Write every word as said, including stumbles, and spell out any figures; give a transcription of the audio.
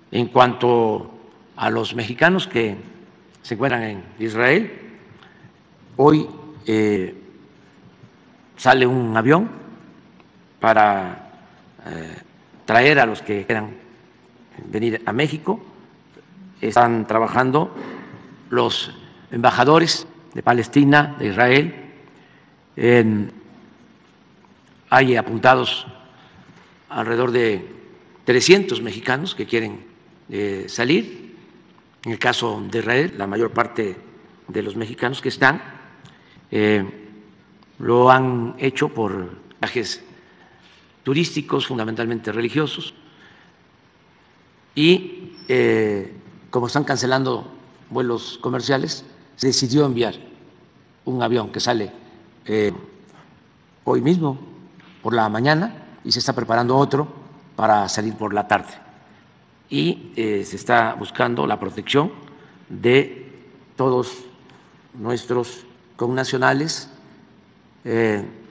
En cuanto a los mexicanos que se encuentran en Israel, hoy eh, sale un avión para eh, traer a los que quieran venir a México. Están trabajando los embajadores de Palestina, de Israel. En, hay apuntados alrededor de trescientos mexicanos que quieren eh, salir. En el caso de Israel, la mayor parte de los mexicanos que están eh, lo han hecho por viajes turísticos, fundamentalmente religiosos, y eh, como están cancelando vuelos comerciales, se decidió enviar un avión que sale eh, hoy mismo por la mañana y se está preparando otro para salir por la tarde. Y eh, se está buscando la protección de todos nuestros connacionales, eh,